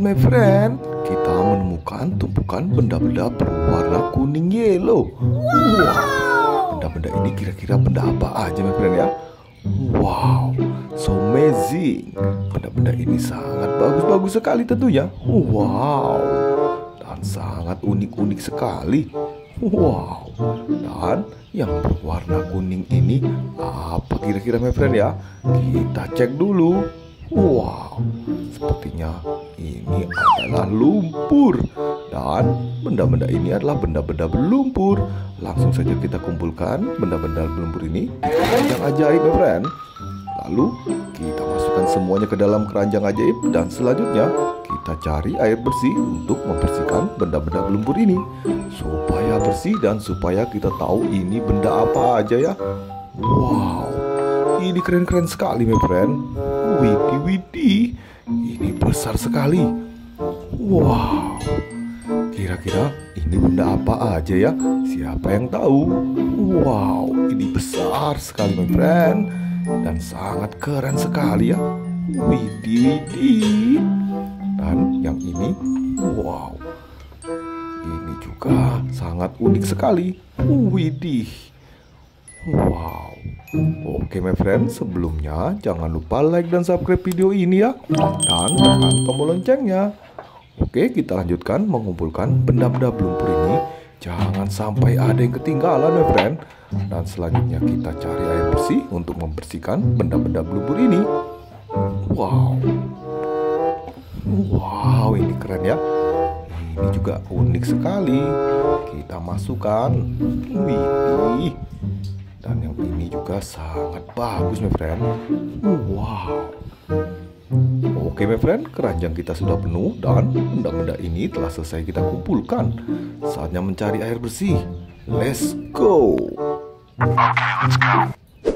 my friend, kita menemukan tumpukan benda-benda berwarna kuning yellow. Wow, benda-benda ini kira-kira benda apa aja my friend ya? Wow, so amazing. Benda-benda ini sangat bagus-bagus sekali tentunya. Wow, dan sangat unik-unik sekali. Wow, dan yang berwarna kuning ini apa kira-kira my friend ya? Kita cek dulu. Wow, sepertinya ini adalah lumpur. Dan benda-benda ini adalah benda-benda berlumpur. Langsung saja kita kumpulkan benda-benda berlumpur ini di keranjang ajaib my friend. Lalu kita masukkan semuanya ke dalam keranjang ajaib. Dan selanjutnya kita cari air bersih untuk membersihkan benda-benda berlumpur ini, supaya bersih dan supaya kita tahu ini benda apa aja ya. Wow, ini keren-keren sekali my friend. Widih, ini besar sekali. Wow, kira-kira ini benda apa aja ya? Siapa yang tahu? Wow, ini besar sekali my friend, dan sangat keren sekali ya. Widih. Dan yang ini, wow, ini juga sangat unik sekali. Widih. Wow. Oke my friend, sebelumnya jangan lupa like dan subscribe video ini ya. Dan tekan tombol loncengnya. Oke, kita lanjutkan mengumpulkan benda-benda berlumpur ini. Jangan sampai ada yang ketinggalan my friend. Dan selanjutnya kita cari air bersih untuk membersihkan benda-benda berlumpur ini. Wow. Wow, ini keren ya. Ini juga unik sekali. Kita masukkan. Wih. Dan yang ini juga sangat bagus my friend. Wow. Oke my friend, keranjang kita sudah penuh dan benda-benda ini telah selesai kita kumpulkan. Saatnya mencari air bersih. Let's go. Let's go.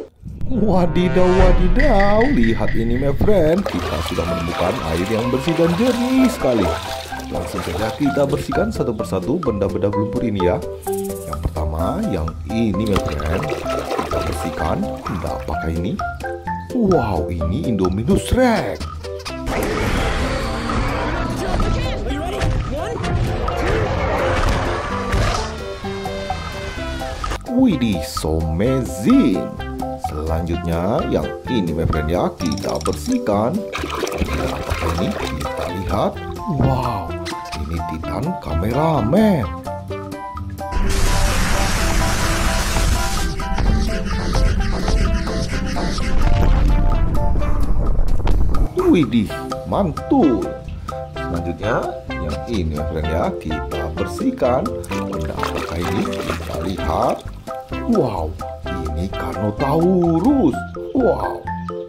Wadidaw, lihat ini my friend. Kita sudah menemukan air yang bersih dan jernih sekali. Langsung saja kita bersihkan satu persatu benda-benda berlumpur ini ya. Yang pertama, yang ini my friend. Kita bersihkan. Benda apakah ini? Wow, ini Indominus Rex. Widih, so amazing. Selanjutnya yang ini my friend ya, kita bersihkan. Apakah ini? Kita lihat. Wow, ini Titan Kameramen. Widih, mantul. Selanjutnya yang ini my friend ya, kita bersihkan. Benda apakah ini? Kita lihat. Wow, ini Carnotaurus. Wow.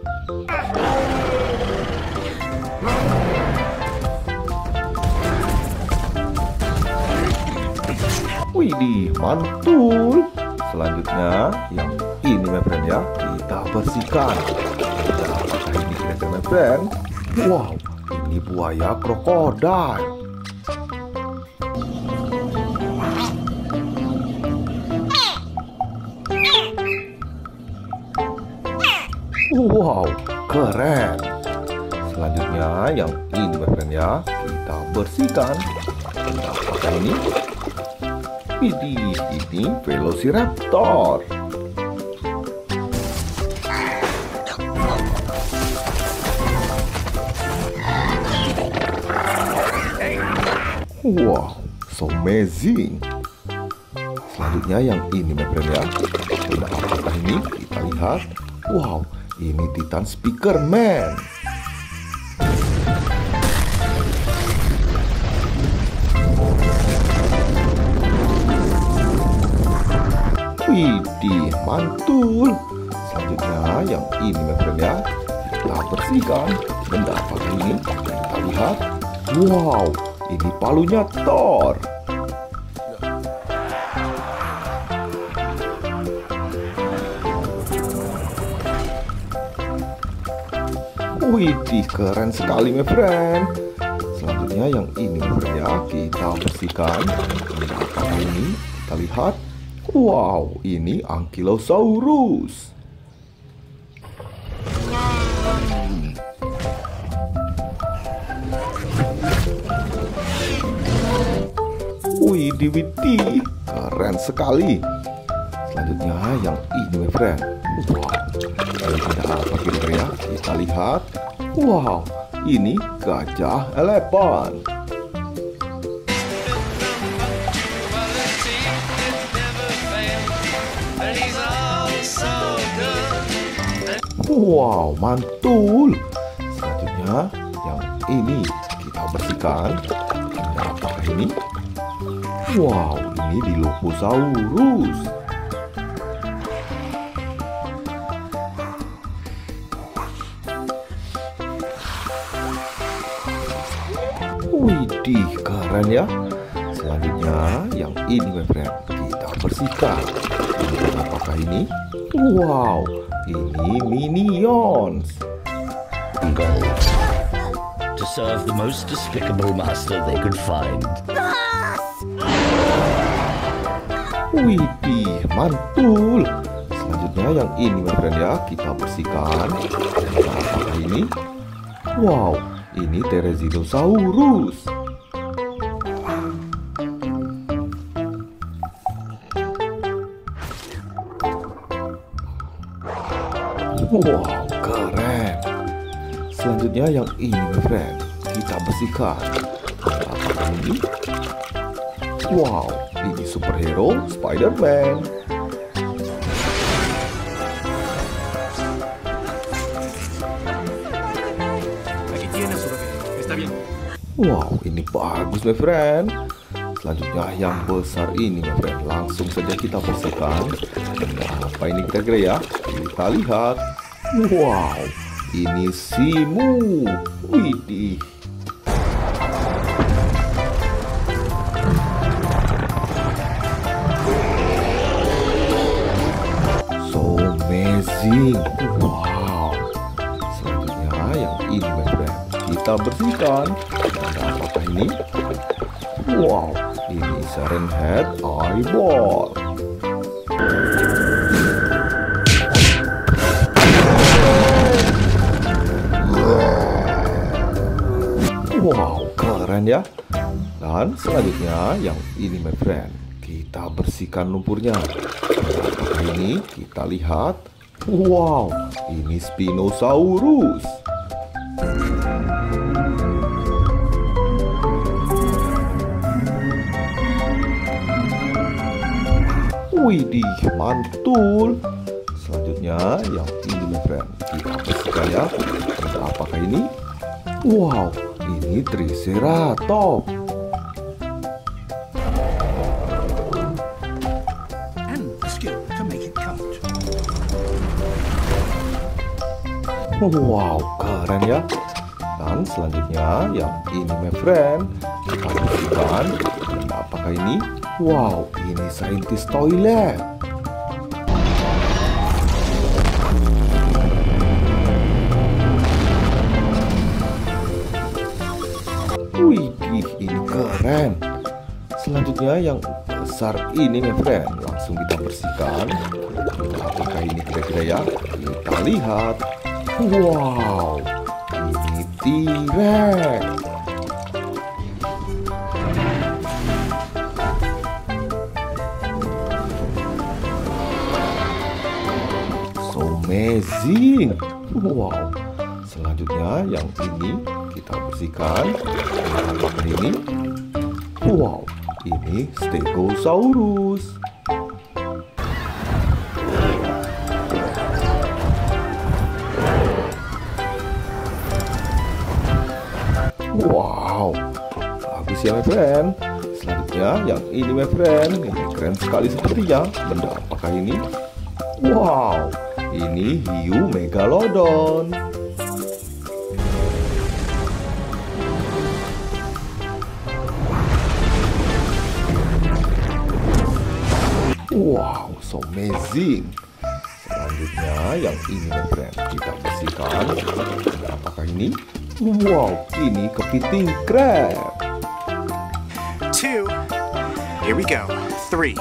Widih, mantul. Selanjutnya yang ini my friend ya, kita bersihkan. Apakah ini kira-kira my friend? Wow, ini buaya krokodil. Wow, keren. Selanjutnya yang ini my friend ya, kita bersihkan. Apakah ini? Ini Velociraptor. Wow, so amazing. Selanjutnya yang ini my friend ya. Benda apakah ini? Kita lihat. Wow, ini Titan Speakerman. Widih, mantul. Selanjutnya yang ini my friend ya, kita bersihkan. Benda apakah ini? Kita lihat. Wow, ini palunya Thor. Widih, keren sekali my friend. Selanjutnya yang ini my friend ya, kita bersihkan. Benda apakah ini? Kita lihat. Wow, ini Ankylosaurus. Widih, widih, keren sekali. Selanjutnya yang ini, my friend. Wow, ini ada apa kira-kira ya? Kita lihat. Wow, ini gajah elephant. Wow, mantul. Selanjutnya yang ini kita bersihkan. Apakah ini? Wow, ini Dilophosaurus. Widih, keren ya. Selanjutnya yang ini, my friend, kita bersihkan. Apakah ini? Wow, ini Minions. Go to serve the most despicable master they could find. Widih, mantul. Selanjutnya yang ini, my friend ya, kita bersihkan. Apakah ini? Wow, ini Therizinosaurus. Wow, keren. Selanjutnya yang ini, my friend, kita bersihkan. Apakah ini? Wow, ini superhero Spider-Man. Wow, ini bagus, my friend. Selanjutnya yang besar ini, my friend, langsung saja kita bersihkan. Apa ini kira-kira ya? Kita lihat. Wow, ini Simu. Widih. So amazing. Wow. Selanjutnya yang ini, my friend, kita bersihkan. Apakah ini? Wow, ini Siren Head Eyeball. Wow, keren ya. Dan selanjutnya yang ini, my friend, kita bersihkan lumpurnya. Apakah ini? Kita lihat. Wow, ini Spinosaurus. Widih, mantul. Selanjutnya yang ini, my friend, kita bersihkan ya. Apakah ini? Wow, ini Triceratops. And the skill to make it count. Wow, keren ya. Dan selanjutnya yang ini, my friend, kita bersihkan. Dan apakah ini? Wow, ini Scientist Toilet. Widih, ini keren. Selanjutnya yang besar ini, my friend, langsung kita bersihkan. Apakah ini kira-kira ya? Kita lihat. Wow, ini T-Rex. So amazing. Wow. Selanjutnya yang ini kita bersihkan. Apakah ini? Wow, ini Stegosaurus. Wow, bagus ya, my friend. Selanjutnya yang ini, my friend, ini keren sekali sepertinya. Benda apakah ini? Wow, ini hiu megalodon. Wow, so amazing. Selanjutnya yang ini, my friend, kita bersihkan. Apakah ini? Wow, ini kepiting crab. 2. Here we go. 3.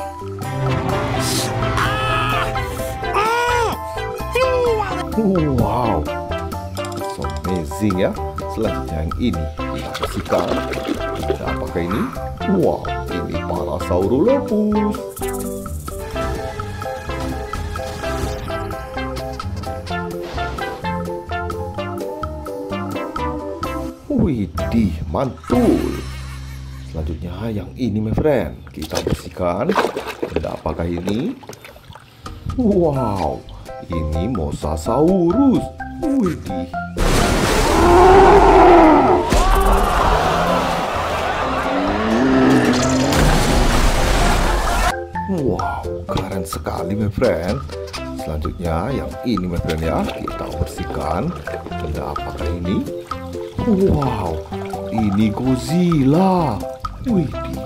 Wow, so amazing ya. Selanjutnya yang ini kita bersihkan. Apakah ini? Wow, ini para Saurolophus. Widih, mantul. Selanjutnya yang ini my friend, kita bersihkan. Benda apakah ini? Wow, ini Mosasaurus. Widih. Wow, keren sekali my friend. Selanjutnya yang ini my friend ya, kita bersihkan. Benda apakah ini? Wow, ini Godzilla. Widih.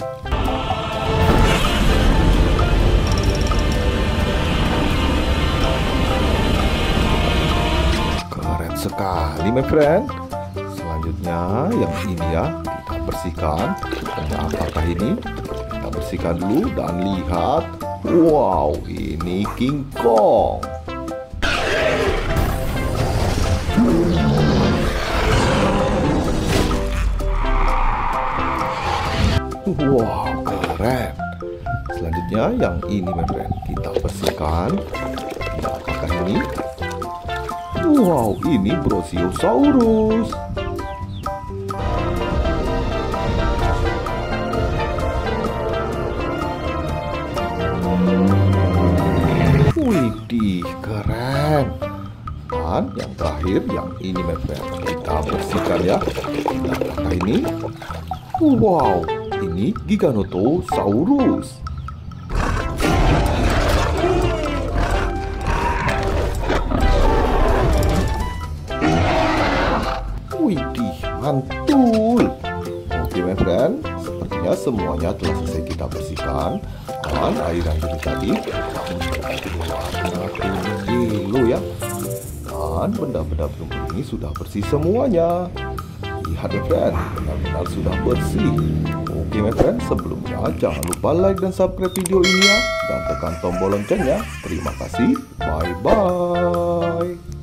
Keren sekali my friend. Selanjutnya yang ini ya, kita bersihkan. Benda apakah ini? Kita bersihkan dulu dan lihat. Wow, ini King Kong. Wow, keren. Selanjutnya yang ini my friend, kita bersihkan. Apakah ini? Wow, ini Brachiosaurus. Widih, keren. Dan yang terakhir yang ini my friend, kita bersihkan ya. Apakah ini? Wow, ini Giganotosaurus. Widih, mantul. Oke my friend, sepertinya semuanya telah selesai kita bersihkan. Dan air yang jernih tadi warna kuning yellow ya. Dan benda-benda berlumpur ini sudah bersih semuanya. Lihat my friend, benar-benar sudah bersih. Oke my friend, sebelumnya jangan lupa like dan subscribe video ini ya. Dan tekan tombol loncengnya. Terima kasih, bye-bye.